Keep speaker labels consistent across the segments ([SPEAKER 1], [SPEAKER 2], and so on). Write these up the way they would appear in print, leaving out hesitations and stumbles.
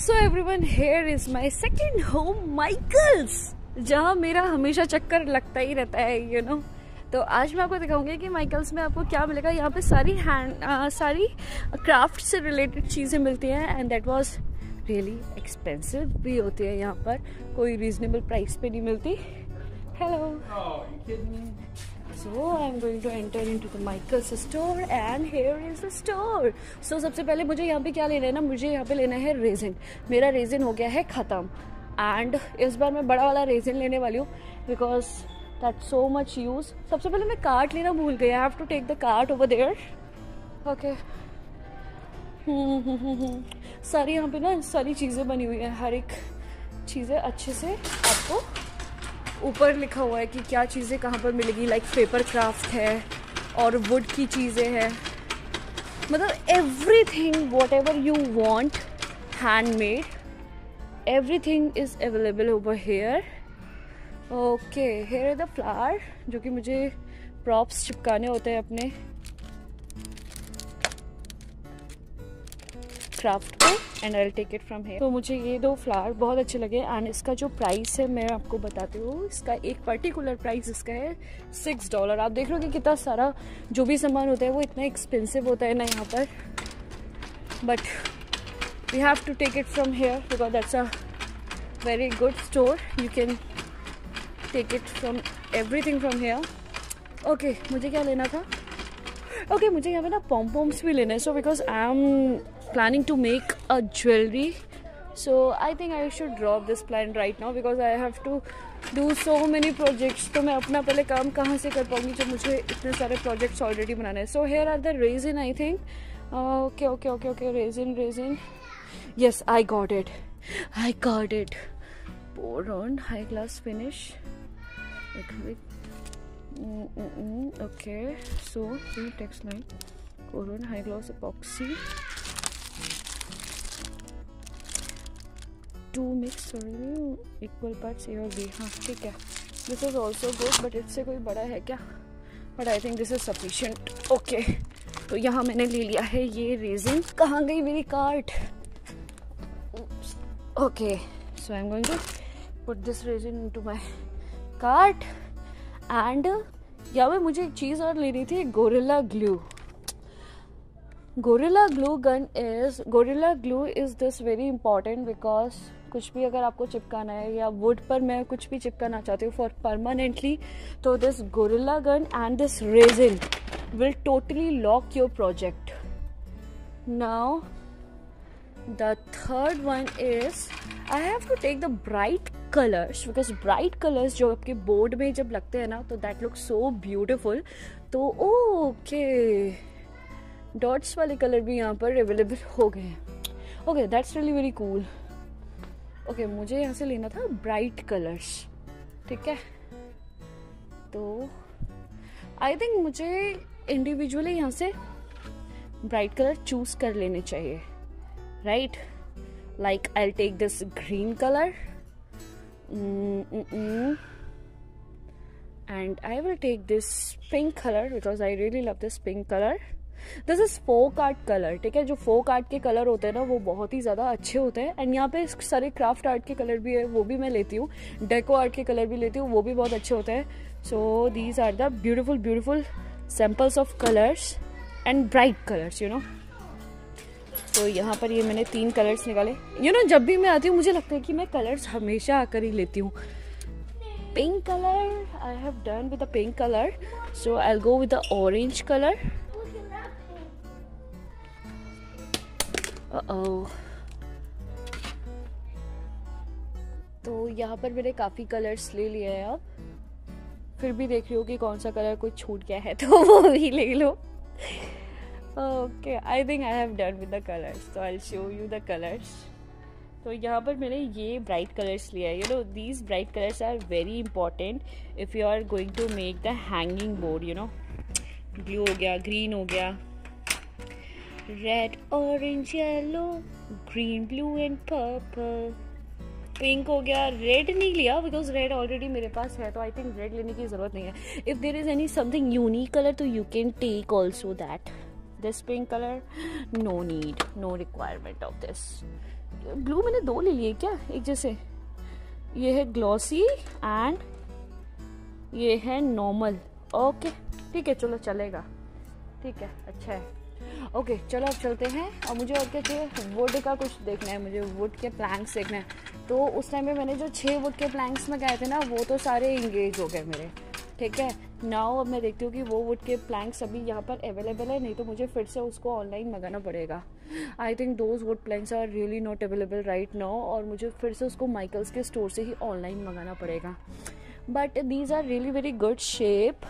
[SPEAKER 1] So everyone, here is my second home Michaels, जहाँ मेरा हमेशा चक्कर लगता ही रहता है यू नो। तो आज मैं आपको दिखाऊंगी कि माइकल्स में आपको क्या मिलेगा। यहाँ पे सारी क्राफ्ट से रिलेटेड चीज़ें मिलती हैं and that was really expensive भी होती है। यहाँ पर कोई रीजनेबल प्राइस पे नहीं मिलती। Hello, So I'm going to enter into the Michaels store and here is the store. So सबसे पहले मुझे यहाँ पे क्या लेना है ना, मुझे यहाँ पे लेना है रेजिन। मेरा रेजिन हो गया है ख़त्म एंड इस बार मैं बड़ा वाला रेजिन लेने वाली हूँ because that so much use. सबसे पहले मैं कार्ट लेना भूल गई। I have to take the cart over there. Okay, सारी यहाँ पे ना सारी चीज़ें बनी हुई हैं, हर एक चीज़ें अच्छे से आपको ऊपर लिखा हुआ है कि क्या चीज़ें कहाँ पर मिलेगी। लाइक पेपर क्राफ्ट है और वुड की चीज़ें हैं, मतलब everything whatever you want handmade, everything is available over here. Okay, here is the flower जो कि मुझे प्रॉप्स चिपकाने होते हैं अपने क्राफ्ट पे and I will take it from here. तो मुझे ये दो फ्लावर बहुत अच्छे लगे एंड इसका जो प्राइस है मैं आपको बताती हूँ। इसका एक पर्टिकुलर प्राइस इसका है $6। आप देख रहे हो कि कितना सारा जो भी सामान होता है वो इतना एक्सपेंसिव होता है ना यहाँ पर, but we have to take it from here because that's a very good store. You can take it from everything from here. Okay, मुझे क्या लेना था? ओके, मुझे यहाँ पे ना पॉम्पॉम्स भी लेना है। So because I am planning to make a jewelry, so I think I should drop this plan right now because I have to do so many projects. तो मैं अपना पहले काम कहाँ से कर पाऊँगी जब मुझे इतने सारे projects already बनाने हैं। So here are the resin, I think. Okay, resin. Yes, I got it. Pour on high glass finish. Okay, so the text line. Pour on high gloss epoxy. 2 mix equal parts A और B। हाँ ठीक है, this is also good but इससे कोई बड़ा है क्या? But I think this is sufficient. Okay, तो यहाँ मैंने ले लिया है ये रेजिन। कहाँ गई मेरी cart? Okay, so I am going to put this resin into my cart and यहाँ पे मुझे एक चीज़ और लेनी थी, gorilla glue. Gorilla glue is this very important because कुछ भी अगर आपको चिपकाना है या वुड पर मैं कुछ भी चिपकाना चाहती हूँ फॉर परमानेंटली, तो this gorilla gun and this resin will totally lock your project. Now the third one is I have to take the bright colors because bright colors जो आपके बोर्ड में जब लगते हैं ना तो that looks so beautiful. तो okay, dots वाले कलर भी यहाँ पर अवेलेबल हो गए हैं। Okay, that's really very cool. Okay, मुझे यहाँ से लेना था ब्राइट कलर्स, ठीक है। तो आई थिंक मुझे इंडिविजुअली यहाँ से ब्राइट कलर चूज कर लेने चाहिए, right? Like I will take this green colour and I will take this pink colour because I really love this pink colour. This is folk art colour, ठीक है। जो folk art के colour होते हैं ना वो बहुत ही ज़्यादा अच्छे होते हैं एंड यहाँ पे सारे क्राफ्ट आर्ट के कलर भी है, वो भी मैं लेती हूँ। डेको आर्ट के कलर भी लेती हूँ, वो भी बहुत अच्छे होते हैं। So these are the beautiful samples of colours and bright colours, you know. तो यहाँ पर ये मैंने 3 कलर्स निकाले। यू नो, जब भी मैं आती हूँ मुझे लगता है कि मैं कलर्स हमेशा आकर ही लेती हूँ। Pink colour, I have done with the pink colour, so I will go with the orange colour. तो यहाँ पर मैंने काफ़ी कलर्स ले लिए हैं। अब फिर भी देख रही हूँ कि कौन सा कलर कोई छूट गया है तो वो भी ले लो। Okay, I think I have done with the colours, तो I will show you the colours. तो यहाँ पर मैंने ये ब्राइट कलर्स लिया है। You know, these bright colours are very important if you are going to make the hanging board. You know, blue हो गया, ग्रीन हो गया, red, orange, yellow, green, blue and purple, pink हो गया। Red नहीं लिया बिकॉज रेड ऑलरेडी मेरे पास है, तो आई थिंक रेड लेने की ज़रूरत नहीं है। If there is any something unique colour तो you can take also that, this pink colour, no need, no requirement of this. Blue मैंने 2 ले लिए क्या एक जैसे? ये है ग्लॉसी एंड ये है नॉर्मल। ओके ठीक है, चलो चलेगा, ठीक है, अच्छा है। ओके चलो अब चलते हैं। और मुझे और क्या चाहिए, वुड का कुछ देखना है, मुझे वुड के प्लैंक्स देखना है। तो उस टाइम पे मैंने जो 6 वुड के प्लैंक्स मंगाए थे ना, वो तो सारे इंगेज हो गए मेरे, ठीक है। नाउ अब मैं देखती हूँ कि वो वुड के प्लैंक्स अभी यहाँ पर अवेलेबल है, नहीं तो मुझे फिर से उसको ऑनलाइन मंगाना पड़ेगा। I think those wood planks are really not available right now, और मुझे फिर से उसको माइकल्स के स्टोर से ही ऑनलाइन मंगाना पड़ेगा। But these are really very good shape.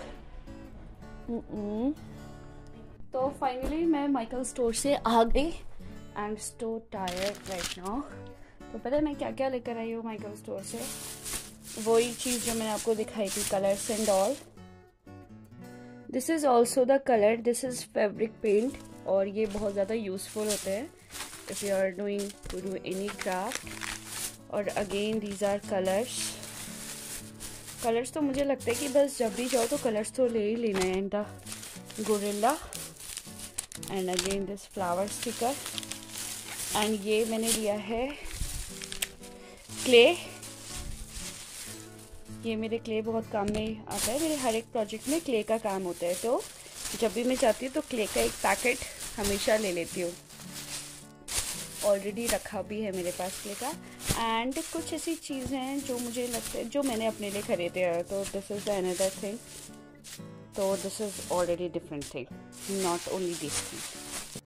[SPEAKER 1] तो फाइनली मैं माइकल स्टोर से आ गई। I am so tired right now. तो पता है मैं क्या क्या लेकर आई हूँ माइकल स्टोर से? वही चीज़ जो मैंने आपको दिखाई थी, colours and all. This is also the colour, this is fabric paint, और ये बहुत ज़्यादा यूज़फुल होते हैं if you are doing to do any craft. और again these are colours. Colours तो मुझे लगता है कि बस जब भी जाओ तो कलर्स तो ले ही लेना है। And the gorilla and again this flower sticker. एंड ये मैंने लिया है क्ले। ये मेरे क्ले बहुत काम में आता है, मेरे हर एक प्रोजेक्ट में क्ले का काम होता है। तो जब भी मैं चाहती हूँ तो क्ले का एक पैकेट हमेशा ले लेती हूँ। ऑलरेडी रखा भी है मेरे पास क्ले का। एंड कुछ ऐसी चीज़ें हैं जो मुझे लगता है जो मैंने अपने लिए खरीदे हैं। तो this is the another thing. तो this is already different thing, not only this thing.